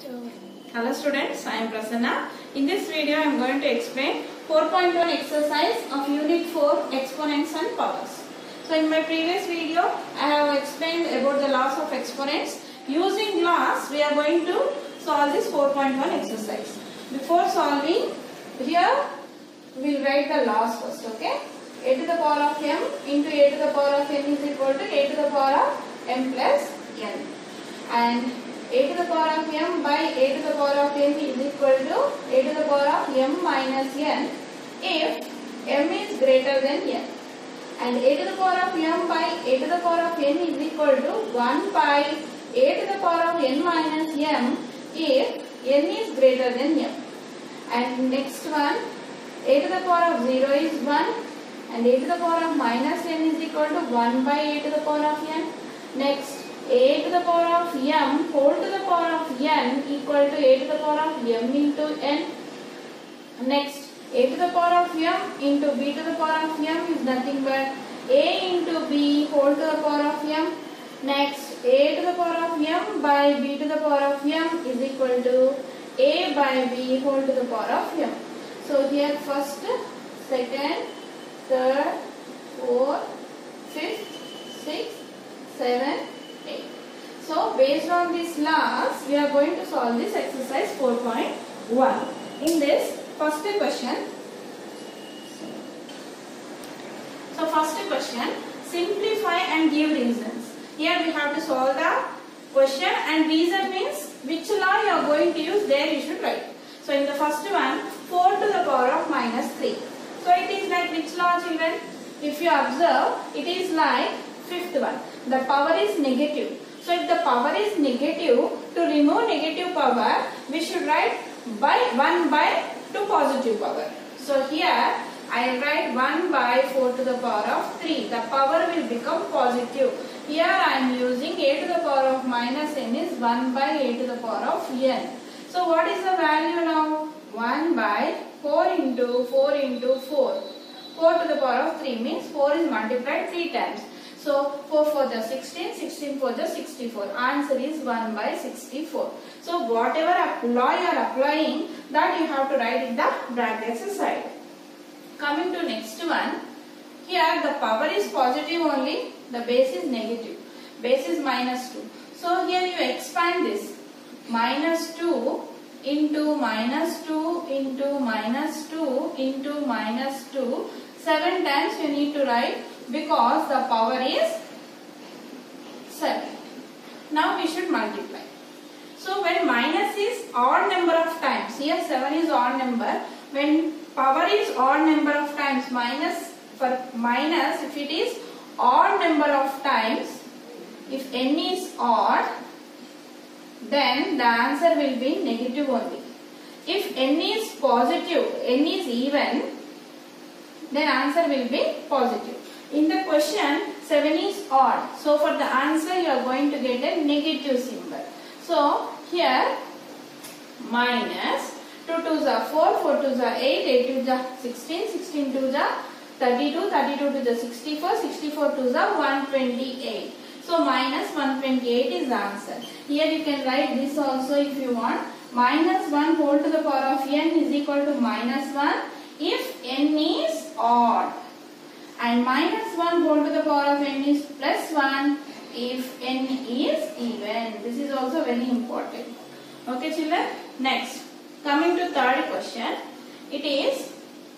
So, hello students, I am Prasanna. In this video I am going to explain 4.1 exercise of unit 4 exponents and powers. So in my previous video I have explained about the laws of exponents. Using laws we are going to solve this 4.1 exercise. Before solving, here we will write the laws first, okay? A to the power of m into a to the power of n is equal to a to the power of m plus n. And a to the power of m by a to the power of n is equal to a to the power of m minus n if m is greater than n. And a to the power of m by a to the power of n is equal to 1 by a to the power of n minus m if n is greater than m. And next one, a to the power of 0 is 1 and a to the power of minus n is equal to 1 by a to the power of n. Next, a to the power of m whole to the power of n equal to a to the power of m into n. Next, a to the power of m into b to the power of m is nothing but a into b whole to the power of m. Next, a to the power of m by b to the power of m is equal to a by b whole to the power of m. So here first, second, third, fourth, fifth, sixth, seventh, 8. So based on these laws, we are going to solve this exercise 4.1. In this first question, simplify and give reasons. Here we have to solve the question, and reason means which law you are going to use, there you should write. So in the first one, 4 to the power of minus 3. So it is like which law, children? If you observe, it is like fifth one. The power is negative. So if the power is negative, to remove negative power, we should write by 1 by 2 positive power. So here I write 1 by 4 to the power of 3. The power will become positive. Here I am using a to the power of minus n is 1 by a to the power of n. So what is the value now? 1 by 4 into 4 into 4. 4 to the power of 3 means 4 is multiplied 3 times. So 4 for the 16, 16 for the 64. Answer is 1 by 64. So whatever law you are applying, that you have to write in the brackets side. Coming to next one, here the power is positive only, the base is negative. Base is minus 2. So here you expand this. Minus 2 into minus 2 into minus 2 into minus 2. 7 times you need to write because the power is 7. Now we should multiply. So when minus is odd number of times, here 7 is odd number. When power is odd number of times, minus, for minus if it is odd number of times, if n is odd, then the answer will be negative only. If n is positive, n is even, then answer will be positive. In the question, 7 is odd. So for the answer you are going to get a negative symbol. So here minus 2 2s are 4, 4 2s are 8, 8 2s are 16, 16 2s are 32, 32 to the 64, 64 2s are 128. So minus 128 is the answer. Here you can write this also if you want. Minus 1 whole to the power of n is equal to minus 1 if n is odd. And minus 1 whole to the power of n is plus 1 if n is even. This is also very important. Okay children. Next, coming to third question. It is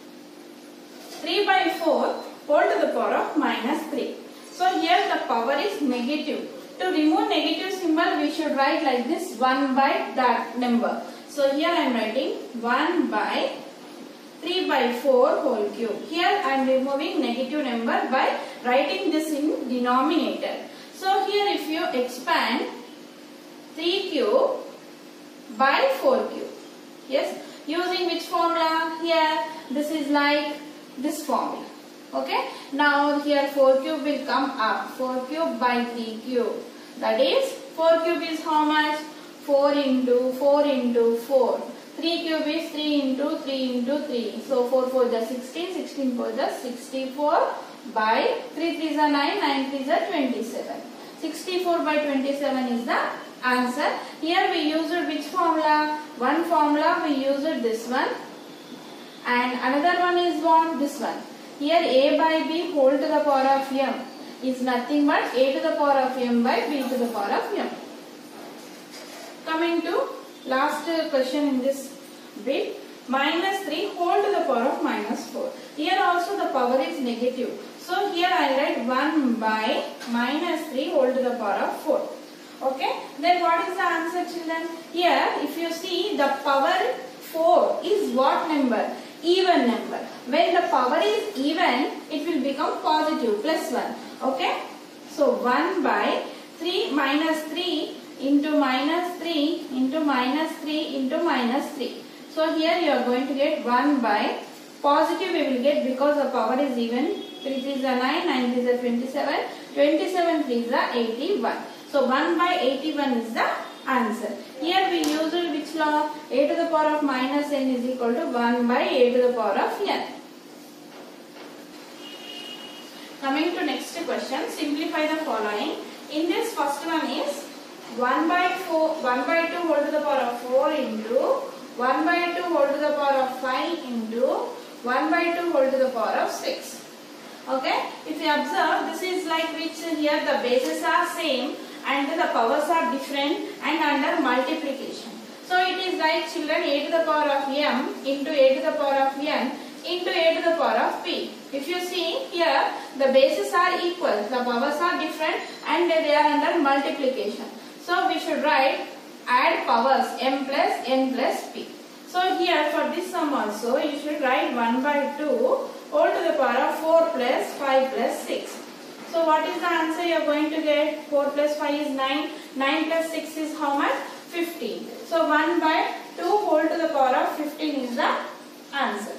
3 by 4 whole to the power of minus 3. So here the power is negative. To remove negative symbol we should write like this, 1 by that number. So here I am writing 1 by 3 by 4 whole cube. Here I am removing negative number by writing this in denominator. So here if you expand 3 cube by 4 cube. Yes, using which formula? Here this is like this formula. Okay, now here 4 cube will come up. 4 cube by 3 cube. That is 4 cube is how much? 4 into 4 into 4. 3 cube is 3 into 3 into 3. So 4 for the 16, 16 for the 64 by 3 3s are 9, 9 3s are 27. 64 by 27 is the answer. Here we used which formula? One formula we used this one, and another one is what? This one. Here a by b whole to the power of m is nothing but a to the power of m by b to the power of m. Coming to last question in this bit, minus 3 whole to the power of minus 4. Here also the power is negative. So here I write 1 by minus 3 whole to the power of 4. Okay. Then what is the answer, children? Here if you see, the power 4 is what number? Even number. When the power is even, it will become positive, plus 1. Okay. So 1 by 3 minus 3 into minus 3 into minus 3 into minus 3. So here you are going to get 1 by positive we will get because the power is even. 3 3s are 9, 9 3s are 27, 27 3s are 81. So 1 by 81 is the answer. Here we used which law? A to the power of minus n is equal to 1 by a to the power of n. Coming to next question, simplify the following. In this first one is 1 by 2 whole to the power of 4 into 1 by 2 whole to the power of 5 into 1 by 2 whole to the power of 6. Okay, if you observe, this is like which here the bases are same and the powers are different and under multiplication. So it is like children a to the power of m into a to the power of n into a to the power of p. If you see here, the bases are equal, the powers are different and they are under multiplication. So we should write add powers m plus n plus p. So here for this sum also you should write 1 by 2 whole to the power of 4 plus 5 plus 6. So what is the answer you are going to get? 4 plus 5 is 9. 9 plus 6 is how much? 15. So 1 by 2 whole to the power of 15 is the answer.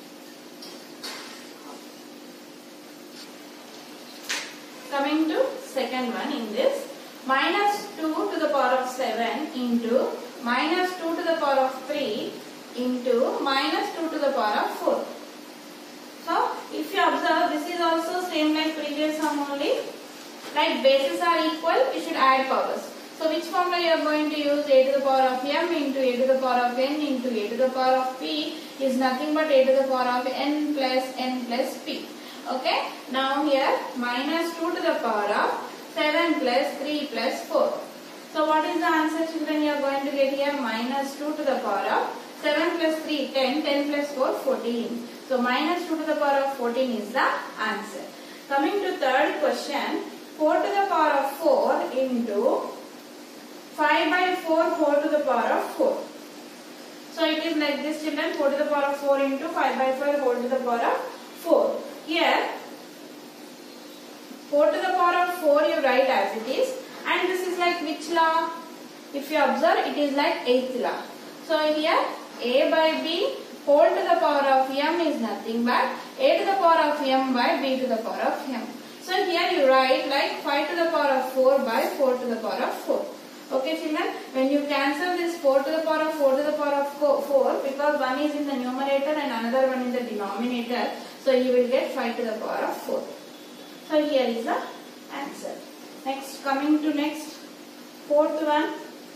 Coming to second one in this, minus 2 to the power of 7 into minus 2 to the power of 3 into minus 2 to the power of 4. So if you observe, this is also same like previous sum only. Like bases are equal, we should add powers. So which formula you are going to use? A to the power of m into a to the power of n into a to the power of p is nothing but a to the power of n plus p. Okay. Now here minus 2 to the power of 7 plus 3 plus 4. So what is the answer, children? You are going to get here minus 2 to the power of 7 plus 3, 10, 10 plus 4, 14. So minus 2 to the power of 14 is the answer. Coming to third question, 4 to the power of 4 into 5 by 4 whole to the power of 4. So it is like this, children, 4 to the power of 4 into 5 by 5 whole to the power of 4. Here 4 to the power of 4 you write as it is, and this is like which law? If you observe, it is like 8th law. So here a by b whole to the power of m is nothing but a to the power of m by b to the power of m. So here you write like 5 to the power of 4 by 4 to the power of 4. Okay, children, when you cancel this 4 to the power of 4 to the power of 4, because one is in the numerator and another one in the denominator, so you will get 5 to the power of 4. So here is the answer. Next, coming to next, fourth one.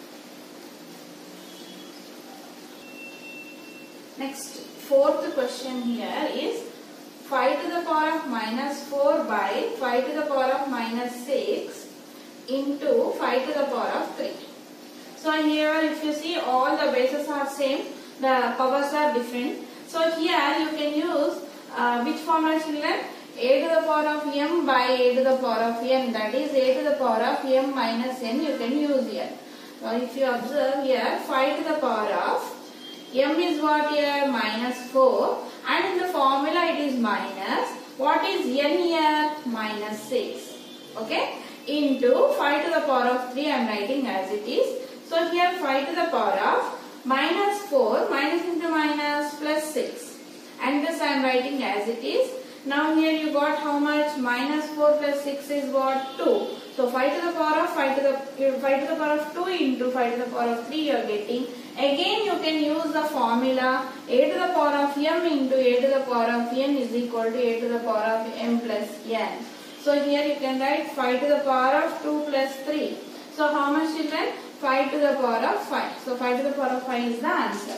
Next, fourth question here is 5 to the power of minus 4 by 5 to the power of minus 6 into 5 to the power of 3. So here if you see, all the bases are same, the powers are different. So here you can use which formula, children? A to the power of m by a to the power of n, that is a to the power of m minus n you can use here. Now if you observe here, 5 to the power of m is what here? Minus 4, and in the formula it is minus, what is n here? Minus 6. Okay, into 5 to the power of 3 I am writing as it is. So here 5 to the power of minus 4, minus into minus plus 6, and this I am writing as it is. Now here you got how much? Minus 4 plus 6 is what? 2. So 5 to the power of 5 to the power of 2 into 5 to the power of 3 you are getting. Again you can use the formula a to the power of m into a to the power of n is equal to a to the power of m plus n. So here you can write 5 to the power of 2 plus 3. So how much, children? 5 to the power of 5. So 5 to the power of 5 is the answer.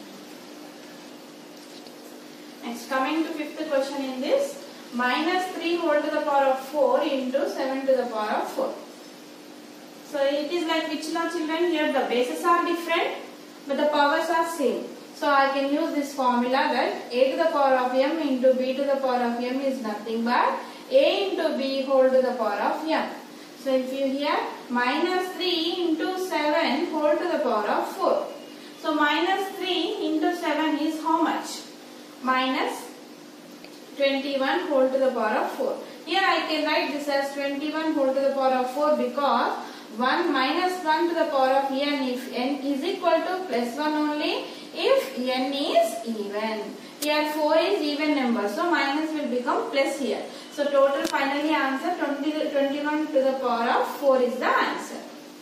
Next, coming to fifth question in this, minus 3 whole to the power of 4 into 7 to the power of 4. So it is like which law, children? Here the bases are different but the powers are same. So I can use this formula that a to the power of m into b to the power of m is nothing but a into b whole to the power of m. So if you here minus 3 into 7 whole to the power of 4. So minus 3 into 7 is how much? Minus 21 whole to the power of 4. Here I can write this as 21 whole to the power of 4 because 1 minus 1 to the power of n if n is equal to plus 1 only if n is even. Here 4 is even number, so minus will become plus here. So total finally answer 21 to the power of 4 is the answer.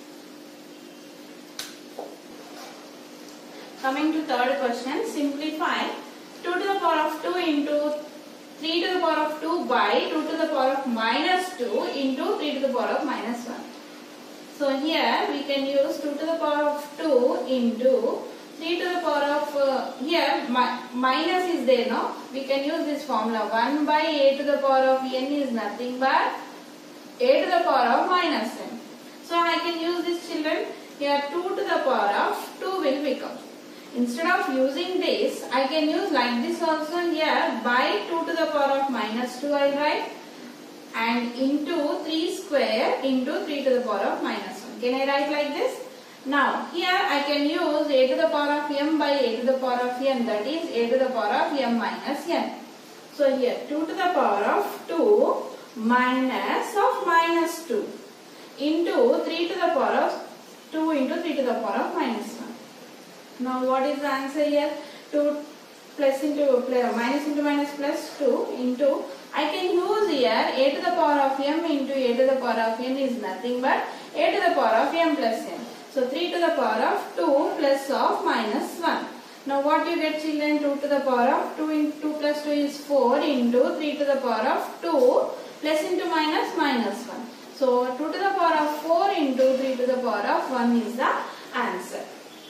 Coming to third question, simplify 2 to the power of 2 into 3 to the power of 2 by 2 to the power of minus 2 into 3 to the power of minus 1. So here we can use 2 to the power of 2 into 3 to the power of, here minus is there, no? We can use this formula 1 by a to the power of n is nothing but a to the power of minus n. So I can use this, children. Here 2 to the power of 2 will become. Instead of using this, I can use like this also. Here by 2 to the power of minus 2 I write and into 3 square into 3 to the power of minus 1. Can I write like this? Now here I can use a to the power of m by a to the power of n, that is a to the power of m minus n. So here 2 to the power of 2 minus of minus 2 into 3 to the power of 2 into 3 to the power of minus 1. Now what is the answer here? 2 plus into minus into minus plus 2 into, I can use here a to the power of m into a to the power of n is nothing but a to the power of m plus n. So 3 to the power of 2 plus of minus 1. Now what you get, children? 2 to the power of 2 into 2 plus 2 is 4 into 3 to the power of 2 plus into minus minus 1. So 2 to the power of 4 into 3 to the power of 1 is the answer.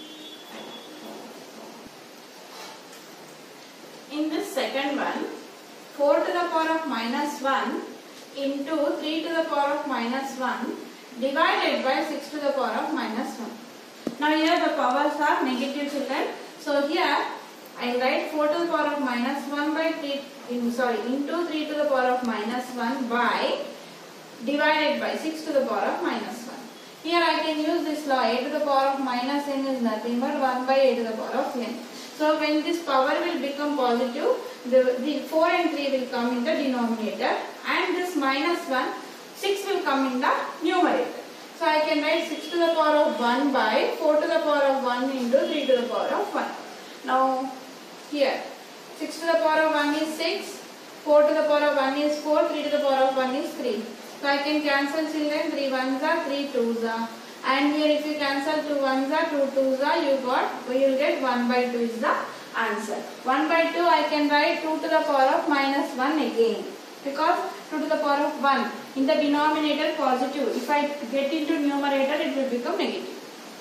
In this second one, 4 to the power of minus 1 into 3 to the power of minus 1 divided by 6 to the power of minus 1. Now here the powers are negative, children. So here I write 4 to the power of minus 1 by 3 into 3 to the power of minus 1 by divided by 6 to the power of minus 1. Here I can use this law, a to the power of minus n is nothing but 1 by a to the power of n. So when this power will become positive, the 4 and 3 will come in the denominator and this minus 1, 6 will come in the numerator. So I can write 6 to the power of 1 by 4 to the power of 1 into 3 to the power of 1. Now here 6 to the power of 1 is 6, 4 to the power of 1 is 4, 3 to the power of 1 is 3. So I can cancel, children. 3 1s are 3 2s are. And here if you cancel 2 1s are 2 2s are, you will get 1 by 2 is the answer. 1 by 2 I can write 2 to the power of minus 1 again. Because 2 to the power of 1 in the denominator positive. If I get into numerator, it will become negative.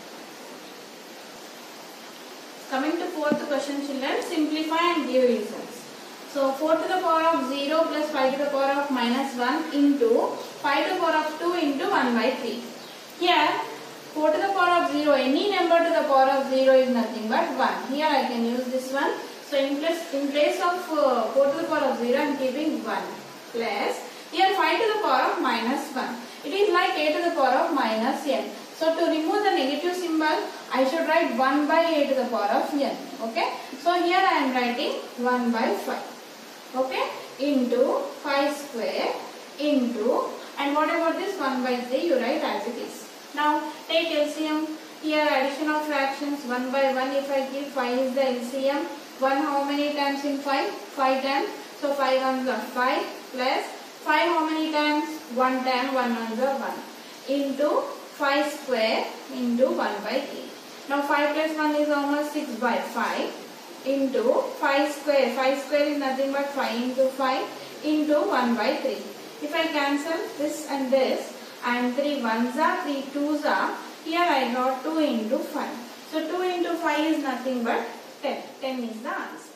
Coming to fourth question, children, simplify and give reasons. So 4 to the power of 0 plus 5 to the power of minus 1 into 5 to the power of 2 into 1 by 3. Here 4 to the power of 0, any number to the power of 0 is nothing but 1. Here I can use this one. So in place of 4 to the power of 0, I am keeping 1. Plus, here 5 to the power of minus 1. It is like a to the power of minus n. So to remove the negative symbol, I should write 1 by a to the power of n. Okay. So here I am writing 1 by 5. Okay. Into 5 square into, and what about this 1 by 3, you write as it is. Now take LCM. Here addition of fractions 1 by 1. If I give 5 is the LCM. 1 how many times in 5? 5 times. So 5 ones are 5 plus 5 how many times? 1 time, 1 ones are 1 into 5 square into 1 by 3. Now 5 plus 1 is almost 6 by 5 into 5 square. 5 square is nothing but 5 into 5 into 1 by 3. If I cancel this and 3 1s are, 3 2s are, Here I got 2 into 5. So 2 into 5 is nothing but 10. 10 is the answer.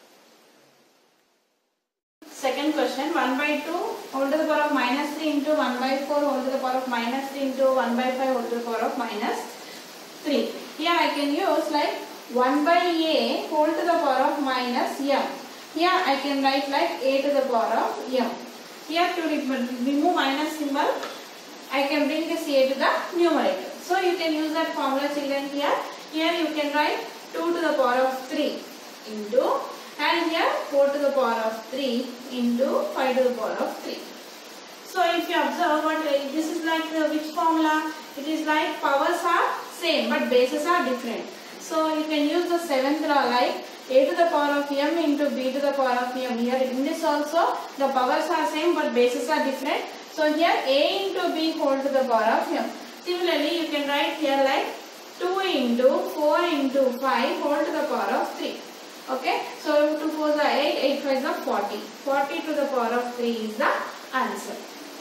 Second question, 1 by 2 whole to the power of minus 3 into 1 by 4 whole to the power of minus 3 into 1 by 5 whole to the power of minus 3. Here I can use like 1 by a whole to the power of minus m. Here I can write like a to the power of m. Here to remove minus symbol, I can bring this a to the numerator. So you can use that formula children here. Here you can write 2 to the power of 3 into, and here 4 to the power of 3 into 5 to the power of 3. So if you observe what this is like which formula? It is like powers are same but bases are different. So you can use the seventh law like a to the power of m into b to the power of m. Here in this also the powers are same but bases are different. So here a into b whole to the power of m. Similarly you can write here like 2 into 4 into 5 whole to the power of 3. Okay, so 2 4s are 8, 8 5s are 40. 40 to the power of 3 is the answer.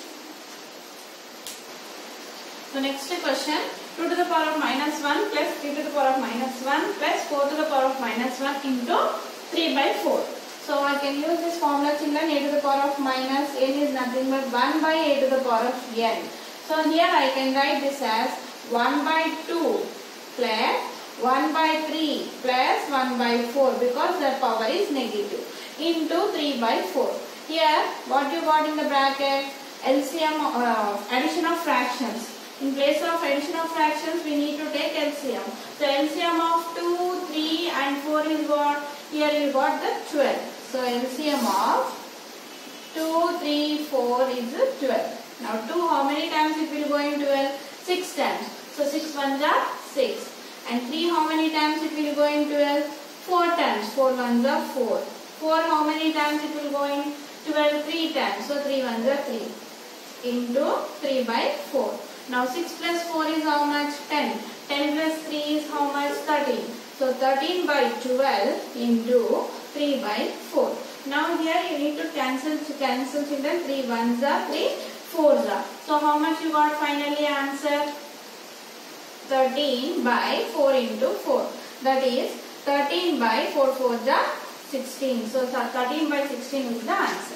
So next question, 2 to the power of minus 1 plus 3 to the power of minus 1 plus 4 to the power of minus 1 into 3 by 4. So I can use this formula children, a to the power of minus n is nothing but 1 by a to the power of n. So here I can write this as 1 by 2 plus 1 by 3 plus 1 by 4 because the power is negative into 3 by 4. Here what you got in the bracket? LCM addition of fractions. In place of addition of fractions we need to take LCM. So LCM of 2, 3 and 4 is what? Here you got the 12. So LCM of 2, 3, 4 is 12. Now 2 how many times it will go in 12? 6 times. So 6 ones are 6. And 3 how many times it will go in 12? 4 times. 4 ones are 4. 4 how many times it will go in 12? 3 times. So 3 ones are 3 into 3 by 4. Now 6 plus 4 is how much? 10. 10 plus 3 is how much? 13. So 13 by 12 into 3 by 4. Now here you need to cancel children. 3 ones are 3 4s are. So how much you got finally answer? 13 by 4 into 4. That is 13 by 4 4s are 16. So 13 by 16 is the answer.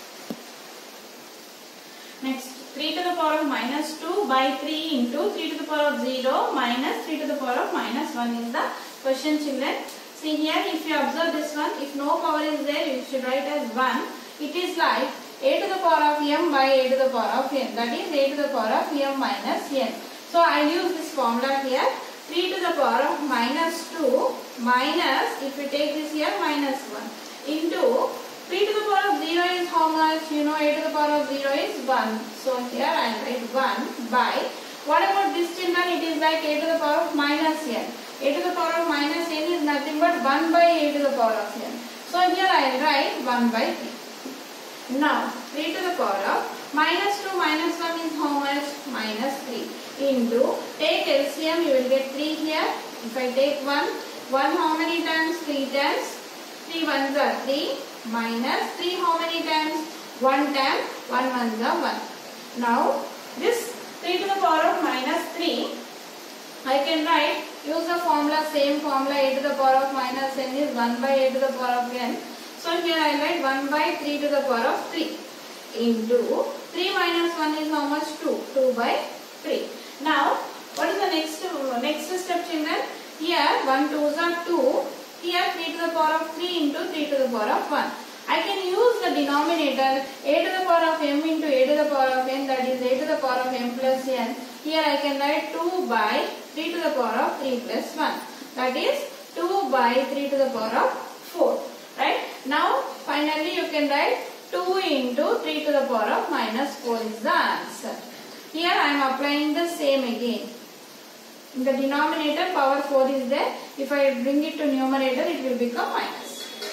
Next, 3 to the power of minus 2 by 3 into 3 to the power of 0 minus 3 to the power of minus 1 is the question children. See here, if you observe this one, if no power is there, you should write as 1. It is like a to the power of m by a to the power of n. That is a to the power of m minus n. So I use this formula here. 3 to the power of minus 2 minus, if we take this here, minus 1 into 3 to the power of 0 is how much? You know a to the power of 0 is 1. So here I write 1 by, what about this children? It is like a to the power of minus n. A to the power of minus n is nothing but 1 by a to the power of n. So here I write 1 by 3. Now 3 to the power of minus 2 minus 1 is how much? Minus 3 into, take LCM, you will get 3 here. If I take 1 how many times? 3 times. 3 ones are 3 minus 3 how many times? 1 time. 1 ones are 1. Now this 3 to the power of minus 3 I can write, use the formula, same formula, a to the power of minus n is 1 by a to the power of n. So here I write 1 by 3 to the power of 3 into 3 minus 1 is how much? 2. 2 by 3. Now what is the next step children? Here 1 2s are 2. Here 3 to the power of 3 into 3 to the power of 1. I can use the denominator a to the power of m into a to the power of n, that is a to the power of m plus n. Here I can write 2 by 3 to the power of 3 plus 1. That is 2 by 3 to the power of 4. Right? Now finally you can write 2 into 3 to the power of minus 4 is the answer. Here I am applying the same again. In the denominator power 4 is there. If I bring it to numerator it will become minus.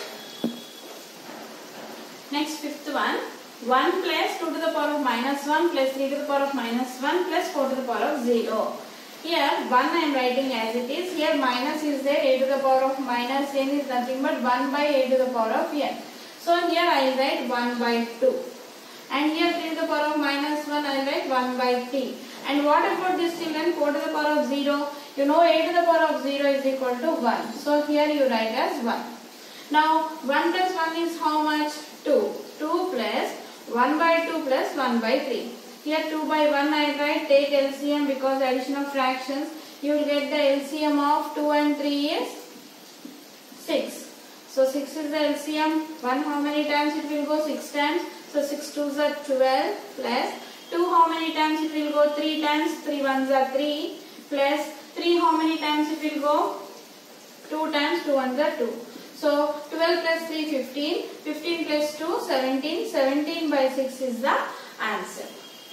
Next fifth one. 1 plus 2 to the power of minus 1 plus 3 to the power of minus 1 plus 4 to the power of 0. Here 1 I am writing as it is. Here minus is there. A to the power of minus n is nothing but 1 by a to the power of n. So here I will write 1 by 2. And here 3 to the power of minus 1 I will write 1 by 3. And what about this children? 4 to the power of 0. You know a to the power of 0 is equal to 1. So here you write as 1. Now 1 plus 1 is how much? 2. 2 plus 1 by 2 plus 1 by 3. Here 2 by 1 I write, take LCM because addition of fractions. You will get the LCM of 2 and 3 is 6. So 6 is the LCM. 1 how many times it will go? 6 times. So 6 2s are 12 plus 2 how many times it will go? 3 times. 3 1s are 3 plus 3 how many times it will go? 2 times. 2 1s are 2. So 12 plus 3 15. 15 plus 2 17. 17 by 6 is the answer.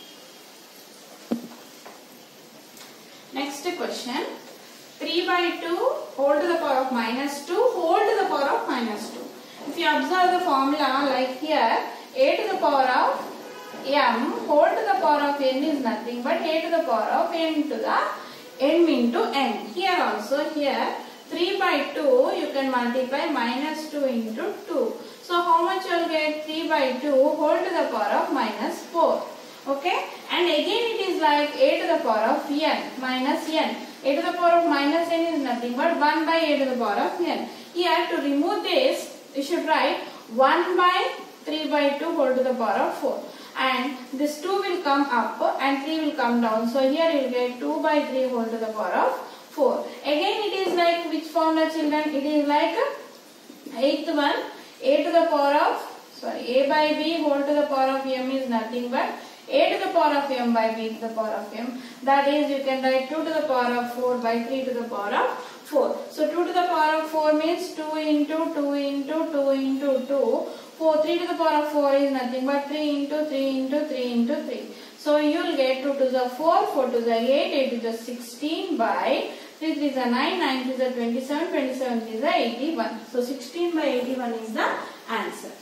Next question. 3 by 2 whole to the power of minus 2 whole to the power of minus 2. If you observe the formula like here, a to the power of m whole to the power of n is nothing but a to the power of n to the m into n. Here also, here 3 by 2 you can multiply minus 2 into 2. So how much you will get? 3 by 2 whole to the power of minus 4. Okay, and again it is like a to the power of n minus n. A to the power of minus n is nothing but 1 by a to the power of n. Here to remove this, you should write 1 by 3 by 2 whole to the power of 4. And this 2 will come up and 3 will come down. So here you will get 2 by 3 whole to the power of 4. Again it is like which formula children? It is like 8th one. A to the power of, a by b whole to the power of m is nothing but a to the power of m by b to the power of m. That is, you can write 2 to the power of 4 by 3 to the power of 4. So 2 to the power of 4 means 2 into 2 into 2 into 2. 3 to the power of 4 is nothing but 3 into 3 into 3 into 3. So you will get 2 to the 4, 4 to the 8, 8 to the 16 by 3 3 is the 9, 9 is the 27, 27 is the 81. So 16 by 81 is the answer.